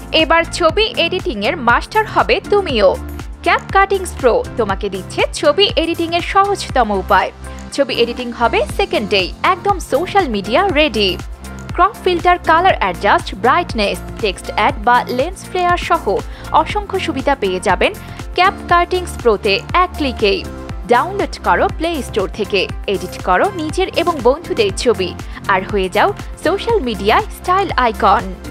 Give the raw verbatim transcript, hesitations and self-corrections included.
এবার ছবি এডিটিং এর মাস্টার হবে তুমিও। ক্যাপকাটিংস প্রো তোমাকে দিচ্ছে ছবি এডিটিং এর সহজতম উপায়। ছবি এডিটিং হবে সেকেন্ডেই, একদম social media ready. Crop filter, colour adjust, brightness, text add বা লেন্স ফ্লেয়ার সহ অসংখ্য সুবিধা পেয়ে যাবেন ক্যাপকাটিংস প্রোতে এক ক্লিকেই। ডাউনলোড করো প্লে স্টোর থেকে, এডিট করো নিজের এবং বন্ধুদের ছবি, আর হয়ে যাও সোশ্যাল মিডিয়ায় স্টাইল আইকন।